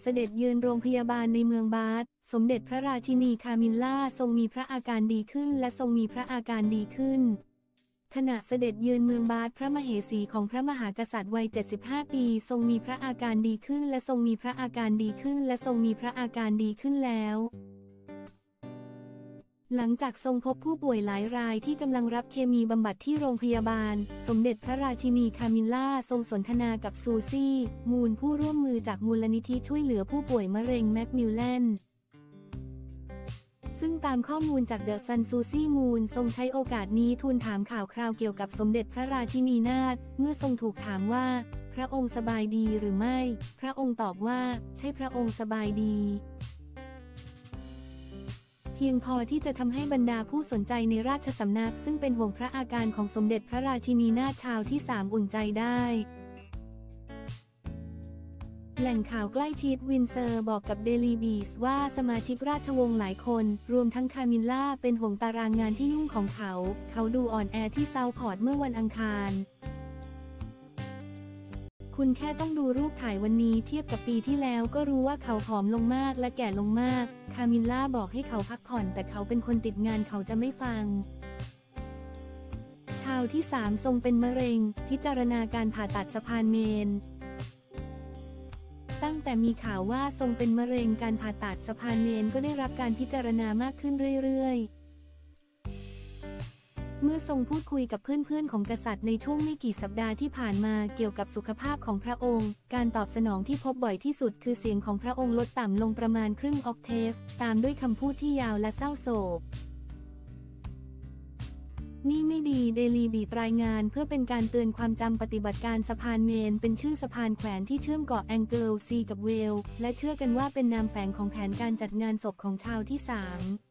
เสด็จเยือนโรงพยาบาลในเมืองบาธสมเด็จพระราชินีคามิลล่าทรงมีพระอาการดีขึ้นและทรงมีพระอาการดีขึ้นขณะเสด็จเยือนเมืองบาธพระมเหสีของพระมหากษัตริย์วัย75 ปีทรงมีพระอาการดีขึ้นและทรงมีพระอาการดีขึ้นและทรงมีพระอาการดีขึ้นแล้วหลังจากทรงพบผู้ป่วยหลายรายที่กำลังรับเคมีบำบัดที่โรงพยาบาลสมเด็จพระราชินีคามิลล่าทรงสนทนากับซูซี่มูนผู้ร่วมมือจากมูลนิธิช่วยเหลือผู้ป่วยมะเร็งแมคมิลแลนซึ่งตามข้อมูลจากเดอะซันซูซี่มูนทรงใช้โอกาสนี้ทูลถามข่าวคราวเกี่ยวกับสมเด็จพระราชินีนาถเมื่อทรงถูกถามว่าพระองค์สบายดีหรือไม่พระองค์ตอบว่าใช่พระองค์สบายดีเพียงพอที่จะทำให้บรรดาผู้สนใจในราชสำนักซึ่งเป็นห่วงพระอาการของสมเด็จพระราชินีนาถชาวที่3อุ่นใจได้แหล่งข่าวใกล้ชิดวินเซอร์บอกกับเดลีบีสว่าสมาชิกราชวงศ์หลายคนรวมทั้งคามิลล่าเป็นห่วงตารางงานที่ยุ่งของเขาดูอ่อนแอที่เซาท์พอร์ตเมื่อวันอังคารคุณแค่ต้องดูรูปถ่ายวันนี้เทียบกับปีที่แล้วก็รู้ว่าเขาผอมลงมากและแก่ลงมากคามิลล่าบอกให้เขาพักผ่อนแต่เขาเป็นคนติดงานเขาจะไม่ฟังชาวที่3ทรงเป็นมะเร็งพิจารณาการผ่าตัดสะพานเมนตั้งแต่มีข่าวว่าทรงเป็นมะเร็งการผ่าตัดสะพานเมนก็ได้รับการพิจารณามากขึ้นเรื่อยๆเมื่อทรงพูดคุยกับเพื่อนๆของกษัตริย์ในช่วงไม่กี่สัปดาห์ที่ผ่านมาเกี่ยวกับสุขภาพของพระองค์การตอบสนองที่พบบ่อยที่สุดคือเสียงของพระองค์ลดต่ำลงประมาณครึ่งออกเทฟตามด้วยคำพูดที่ยาวและเศร้าโศกนี่ไม่ดีเดลีบีรายงานเพื่อเป็นการเตือนความจำปฏิบัติการสะพานเมนเป็นชื่อสะพานแขวนที่เชื่อมเกาะแองเกิลซีกับเวลและเชื่อกันว่าเป็นนามแฝงของแผนการจัดงานศพของชาวที่3